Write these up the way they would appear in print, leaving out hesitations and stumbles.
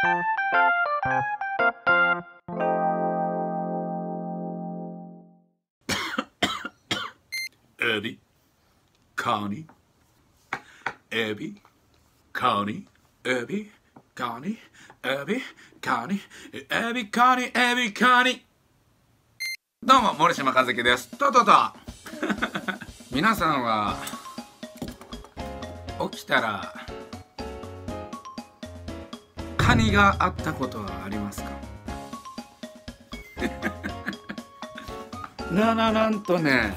エビ、カニ、エビ、カニ、エビ、カニ、エビ、カニ、エビ、カニ、エビ、カニ。どうも、森島和樹です。皆さんは起きたらカニがあったことはありますか？なんとね、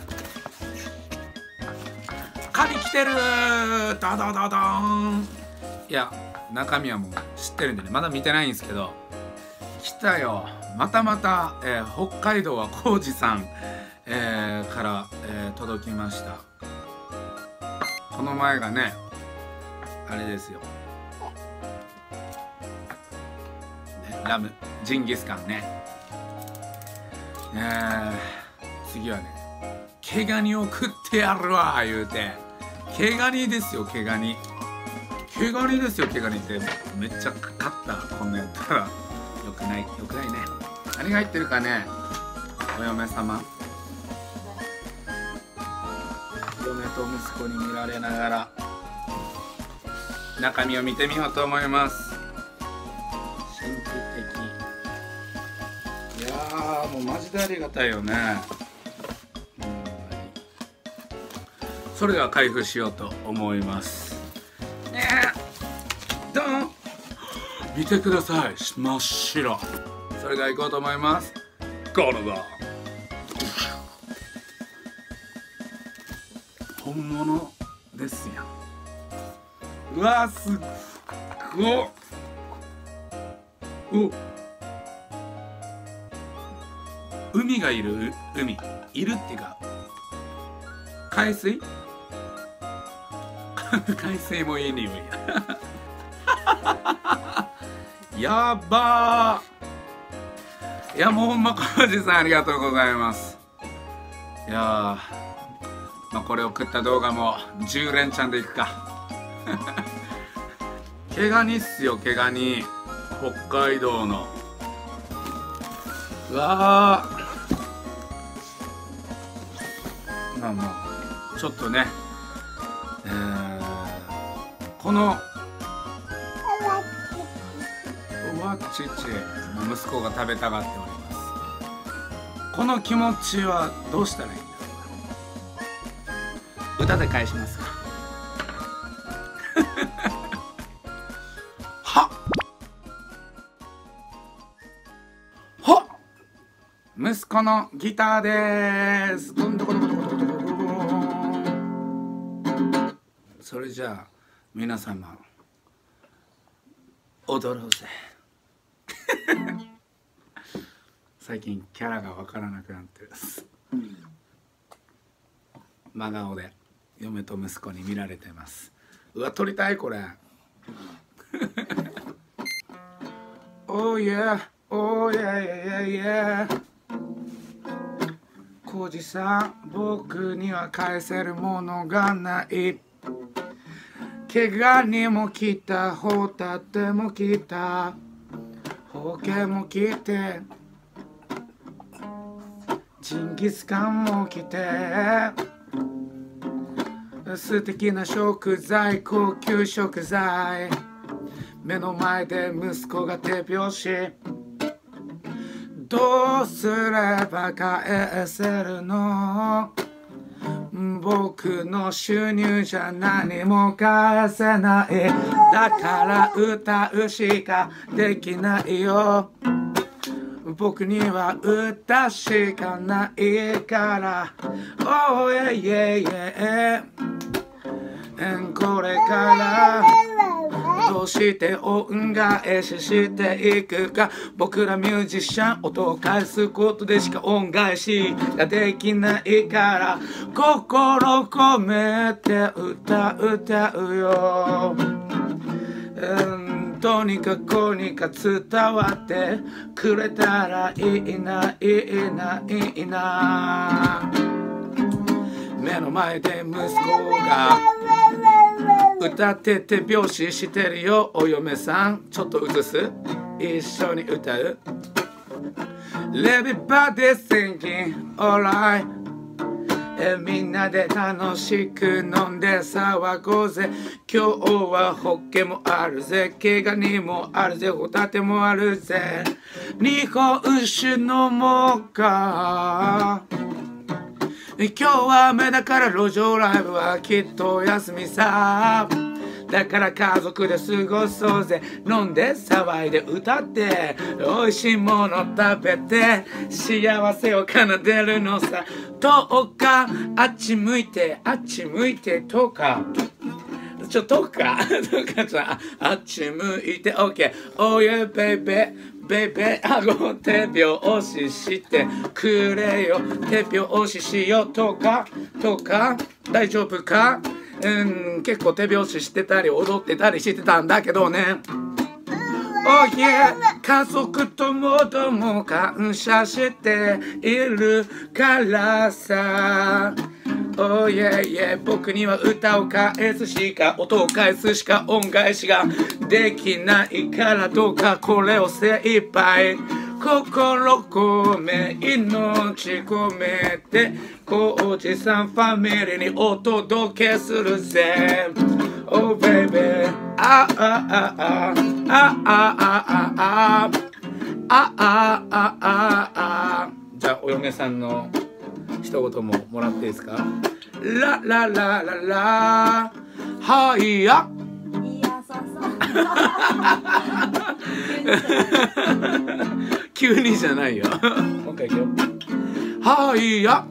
カニ来てるー、ドドドドーン。いや、中身はもう知ってるんでね、まだ見てないんですけど、来たよ。またまた、北海道は浩二さん、から、届きました。この前がね、あれですよ、ね、ラムジンギスカンね。次はね、毛ガニを食ってやるわ言うて、毛ガニですよ、毛ガニ。毛ガニですよ、毛ガニって。めっちゃかかった、こんなやったらよくない、よくないね。何が入ってるかね、お嫁様、嫁と息子に見られながら中身を見てみようと思います。神秘的。いやー、もうマジでありがたいよね。それでは開封しようと思います。ドン、見てください、真っ白。それでは行こうと思います。ゴールド。本物ですよ。うわー、すっごっ。海がいる、海いるっていうか、海水海水もいい匂いやばー。いや、もうほんま浩二さんありがとうございます。いやー、まあこれを食った動画も10連チャンでいくか毛ガニっすよ、毛ガニ。北海道の。うわー、まあまあちょっとね、このちっち息子が食べたがっております。この気持ちはどうしたらいいんだろうか。歌で返しますかはっはっ、息子のギターでーす。それじゃあ皆様踊ろうぜ最近キャラが分からなくなってるです。真顔で嫁と息子に見られてます。うわ、撮りたいこれおーやおーやややや。浩二さん、僕には返せるものがない。毛ガニも来た、ホタテも来た、ホケも来て、ジンギスカンも来て、素敵な食材、高級食材、目の前で息子が手拍子。どうすれば返せるの？僕の収入じゃ何も返せない。だから歌うしかできないよ。僕には歌しかないから。Oh yeah yeah yeah。これからどうして恩返ししていくか。僕らミュージシャン、音を返すことでしか恩返しができないから、心込めて歌うよ。どうにかこうにか伝わってくれたらいいな、いいな、いいな。目の前で息子が歌って手拍子してるよ。お嫁さん、ちょっと映す？ 一緒に歌う Everybody singing alright みんなで楽しく飲んで騒ごうぜ今日はホッケもあるぜ毛ガニもあるぜホタテもあるぜ日本酒飲もうか今日は雨だから路上ライブはきっとお休みさだから家族で過ごそうぜ飲んで騒いで歌って美味しいもの食べて幸せを奏でるのさとかあっち向いてあっち向いてとかちょとかあっち向いて OK Oh yeah baby baby 顎手拍子してくれよ手拍子しようとか大丈夫か結構手拍子してたり踊ってたりしてたんだけどねOh yeah 家族ともども感謝しているからさOh yeah yeah 僕には歌を返すしか音を返すしか恩返しができないからどうかこれを精一杯心込め命込めておじさんファミリーにお届けするぜ Oh baby じゃあお嫁さんの一言ももらっていいですかラララララはいや急にじゃないよもう一回いくよはいや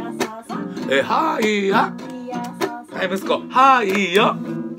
はいやはい息子はいや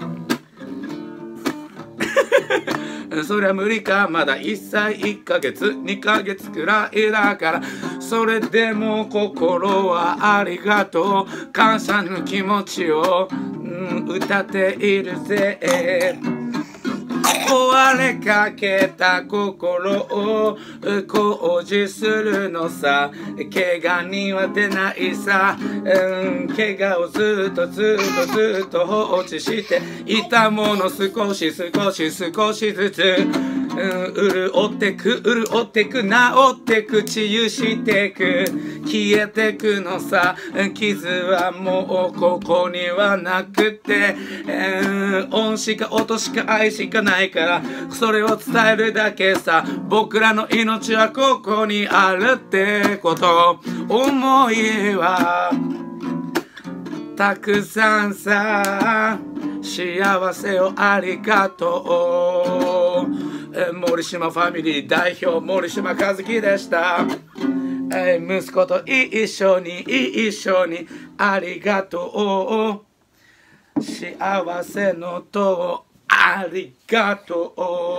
そりゃ無理かまだ1歳1ヶ月2ヶ月くらいだからそれでも心はありがとう感謝の気持ちを、歌っているぜ壊れかけた心を工事するのさ怪我には出ないさ、怪我をずっと放置していたもの少しずつ潤ってく治ってく治癒してく消えてくのさ傷はもうここにはなくて、恩しか音しか愛しかないからそれを伝えるだけさ僕らの命はここにあるってこと思いはたくさんさ幸せをありがとう森島ファミリー代表森島和樹でした息子と一緒にありがとう幸せのとありがと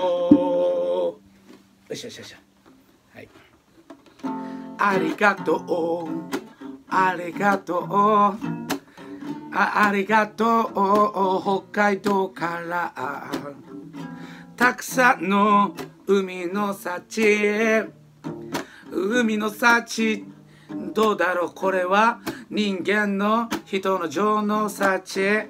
うよし、はい、ありがとうありがとう北海道からたくさんの海の幸どうだろうこれは人間の人の情の幸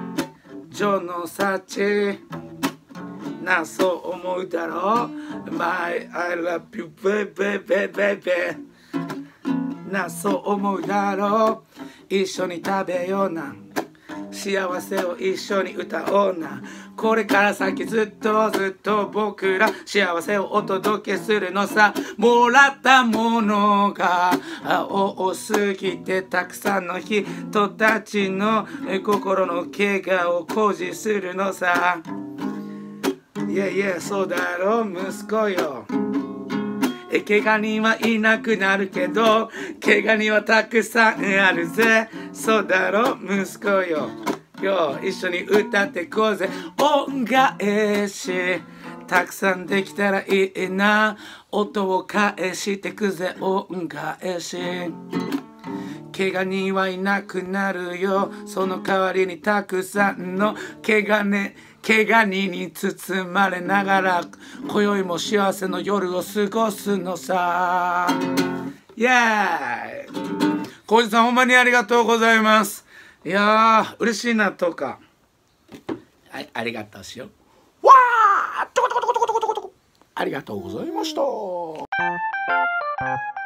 なそう思うだろう My I love you baby なそう思うだろう一緒に食べような幸せを一緒に歌おうなこれから先ずっと僕ら幸せをお届けするのさもらったものが多すぎてたくさんの人たちの心の怪我を工事するのさいやそうだろ息子よ怪我人はいなくなるけど怪我人はたくさんあるぜそうだろ息子よ一緒に歌ってこうぜ恩返したくさんできたらいいな音を返してくぜ恩返し怪我人はいなくなるよその代わりにたくさんの怪我人に包まれながら今宵も幸せの夜を過ごすのさイエーイ浩二さんほんまにありがとうございますいやー嬉しいなとかはいありがとうしようわートコトコトコトコトコトコありがとうございました。